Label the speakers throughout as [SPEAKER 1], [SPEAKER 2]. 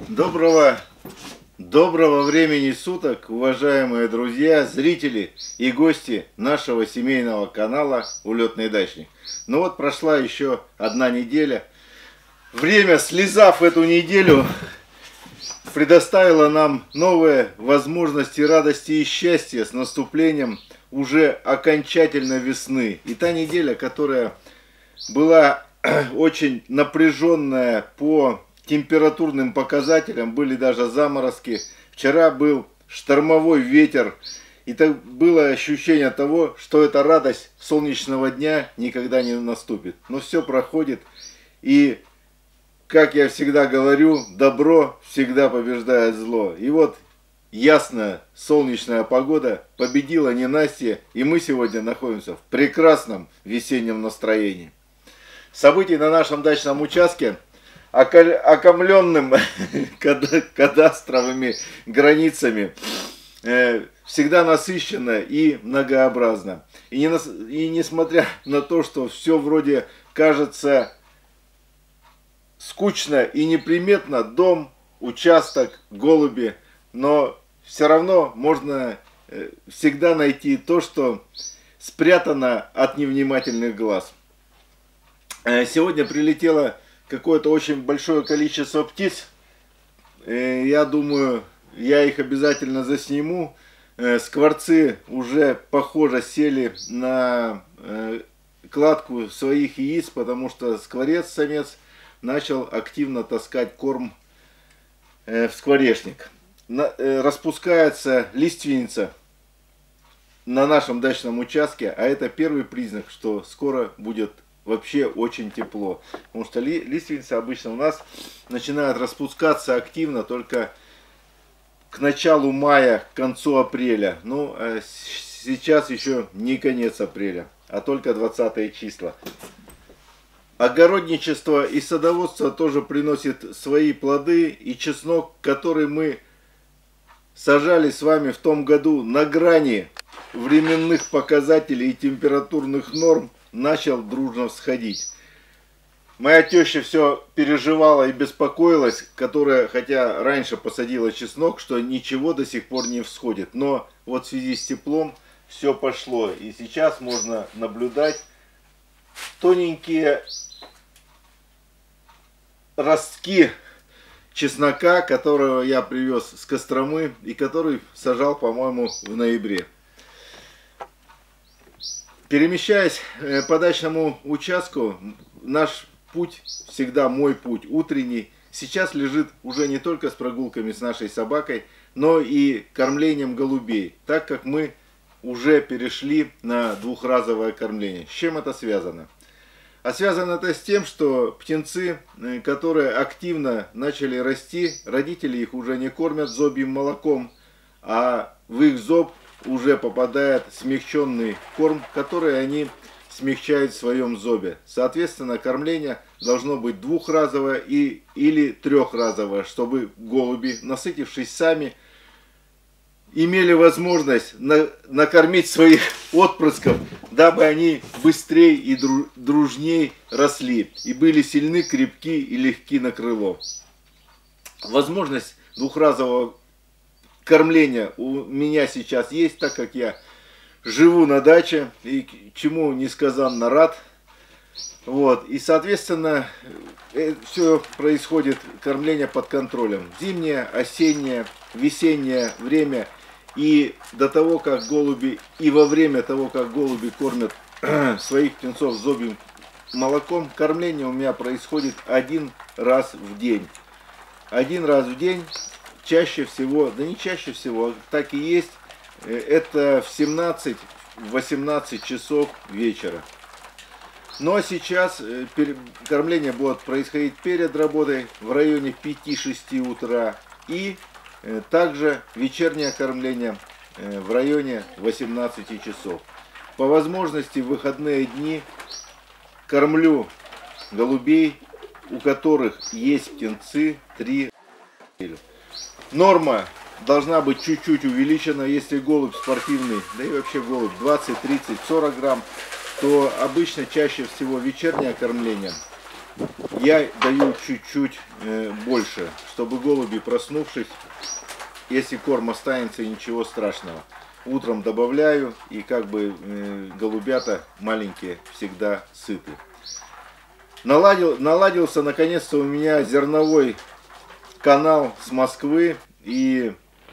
[SPEAKER 1] Доброго времени суток, уважаемые друзья, зрители и гости нашего семейного канала Улетный дачник. Ну вот прошла еще одна неделя. Время, слезав эту неделю, предоставило нам новые возможности, радости и счастья с наступлением уже окончательно весны. И та неделя, которая была очень напряженная по температурным показателям, были даже заморозки. Вчера был штормовой ветер, и так было ощущение того, что эта радость солнечного дня никогда не наступит. Но все проходит, и, как я всегда говорю, добро всегда побеждает зло. И вот ясная солнечная погода победила ненастье, и мы сегодня находимся в прекрасном весеннем настроении. Событий на нашем дачном участке, окомленным кадастровыми границами, всегда насыщенно и многообразно. И несмотря на то, что все вроде кажется скучно и неприметно, дом, участок, голуби, но все равно можно всегда найти то, что спрятано от невнимательных глаз. Сегодня прилетело какое-то очень большое количество птиц. Я думаю, я их обязательно засниму. Скворцы уже, похоже, сели на кладку своих яиц, потому что скворец-самец начал активно таскать корм в скворечник. Распускается лиственница на нашем дачном участке, а это первый признак, что скоро будет вообще очень тепло. Потому что лиственницы обычно у нас начинают распускаться активно только к началу мая, к концу апреля. Ну, а сейчас еще не конец апреля, а только 20 числа. Огородничество и садоводство тоже приносит свои плоды. И чеснок, который мы сажали с вами в том году на грани временных показателей и температурных норм, начал дружно всходить. Моя теща все переживала и беспокоилась, которая, хотя раньше посадила чеснок, что ничего до сих пор не всходит. Но вот в связи с теплом все пошло. И сейчас можно наблюдать тоненькие ростки чеснока, которого я привез с Костромы и который сажал, по-моему, в ноябре. Перемещаясь по дачному участку, наш путь, всегда мой путь, утренний, сейчас лежит уже не только с прогулками с нашей собакой, но и кормлением голубей, так как мы уже перешли на двухразовое кормление. С чем это связано? А связано это с тем, что птенцы, которые активно начали расти, родители их уже не кормят зобьим молоком, а в их зоб уже попадает смягченный корм, который они смягчают в своем зобе. Соответственно, кормление должно быть двухразовое или трехразовое, чтобы голуби, насытившись сами, имели возможность накормить своих отпрысков, дабы они быстрее и дружнее росли и были сильны, крепки и легки на крыло. Возможность двухразового кормления у меня сейчас есть, так как я живу на даче и чему несказанно рад. Вот. И, соответственно, все происходит, кормление под контролем. Зимнее, осеннее, весеннее время. И до того, как голуби, и во время того, как голуби кормят своих птенцов зобьим молоком, кормление у меня происходит один раз в день. Один раз в день. Чаще всего, да не чаще всего, так и есть, это в 17-18 часов вечера. Ну а сейчас кормление будет происходить перед работой в районе 5-6 утра. И также вечернее кормление в районе 18 часов. По возможности в выходные дни кормлю голубей, у которых есть птенцы 3 недели. Норма должна быть чуть-чуть увеличена. Если голубь спортивный, да и вообще голубь 20, 30, 40 грамм, то обычно чаще всего вечернее кормление я даю чуть-чуть больше, чтобы голуби, проснувшись, если корм останется, ничего страшного. Утром добавляю, и как бы голубята маленькие всегда сыты. Наладился наконец-то у меня зерновой канал с Москвы, и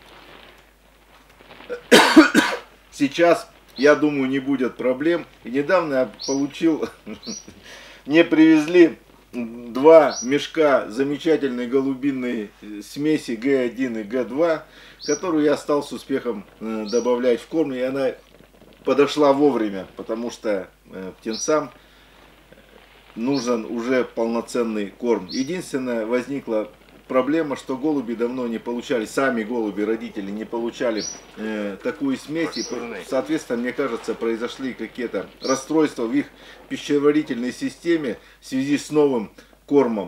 [SPEAKER 1] сейчас, я думаю, не будет проблем. И недавно я получил, мне привезли 2 мешка замечательной голубиной смеси Г1 и Г2, которую я стал с успехом добавлять в корм, и она подошла вовремя, потому что птенцам нужен уже полноценный корм. Единственное, возникла проблема, что голуби давно не получали, сами голуби, родители не получали такую смесь, и, соответственно, мне кажется, произошли какие-то расстройства в их пищеварительной системе в связи с новым кормом.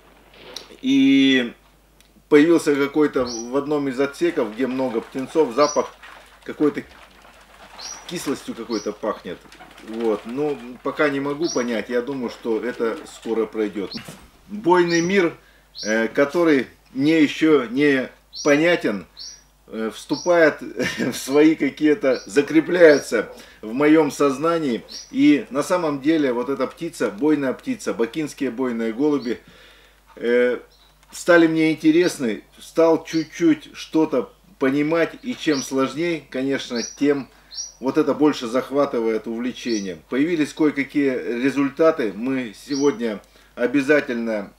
[SPEAKER 1] И появился какой-то в одном из отсеков, где много птенцов, запах какой-то кислостью какой-то пахнет. Вот. Но пока не могу понять, я думаю, что это скоро пройдет. Бойный мир, который мне еще не понятен, вступает в свои какие-то, закрепляется в моем сознании. И на самом деле вот эта птица, бойная птица, бакинские бойные голуби, стали мне интересны, стал чуть-чуть что-то понимать, и чем сложнее, конечно, тем вот это больше захватывает увлечение. Появились кое-какие результаты, мы сегодня обязательно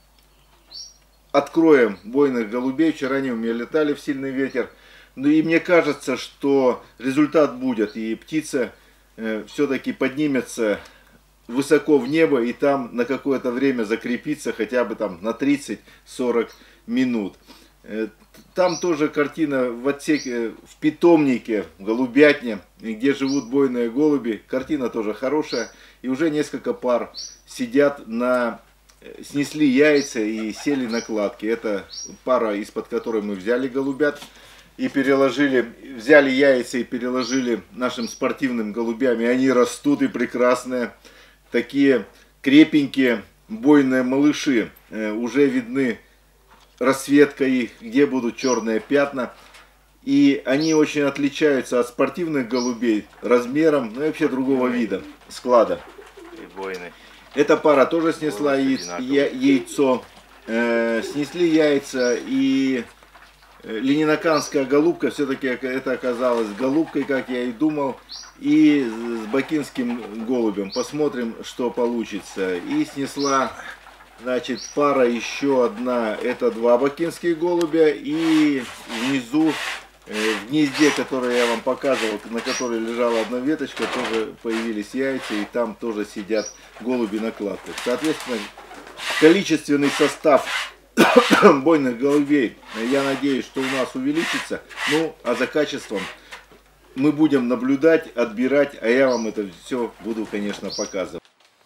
[SPEAKER 1] откроем бойных голубей. Вчера они у меня летали в сильный ветер. Ну и мне кажется, что результат будет. И птица все-таки поднимется высоко в небо и там на какое-то время закрепится, хотя бы там на 30-40 минут. Там тоже картина в отсеке, в питомнике, в голубятне, где живут бойные голуби. Картина тоже хорошая. И уже несколько пар сидят снесли яйца и сели на кладки. Это пара, из-под которой мы взяли голубят и взяли яйца и переложили нашим спортивным голубям. И они растут и прекрасные. Такие крепенькие бойные малыши. Уже видны расцветка их, где будут черные пятна. И они очень отличаются от спортивных голубей размером, ну и вообще другого вида, склада.
[SPEAKER 2] И бойный.
[SPEAKER 1] Эта пара тоже снесла яйцо. Снесли яйца, и ленинаканская голубка, все-таки это оказалось голубкой, как я и думал, и с бакинским голубем. Посмотрим, что получится. И снесла, значит, пара еще одна, это 2 бакинских голубя, и внизу, в гнезде, которое я вам показывал, на которой лежала одна веточка, тоже появились яйца, и там тоже сидят голуби на кладках. Соответственно, количественный состав бойных голубей, я надеюсь, что у нас увеличится. Ну, а за качеством мы будем наблюдать, отбирать, а я вам это все буду, конечно, показывать.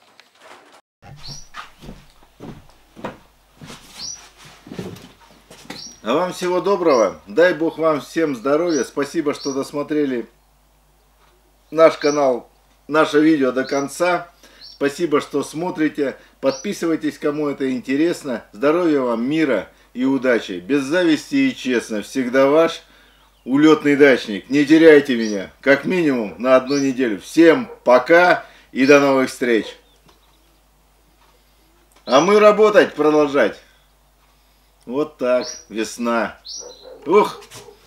[SPEAKER 1] А вам всего доброго. Дай Бог вам всем здоровья. Спасибо, что досмотрели наш канал, наше видео до конца. Спасибо, что смотрите. Подписывайтесь, кому это интересно. Здоровья вам, мира и удачи. Без зависти и честно. Всегда ваш улетный дачник. Не теряйте меня. Как минимум на 1 неделю. Всем пока и до новых встреч. А мы работать продолжать. Вот так, весна. Ух!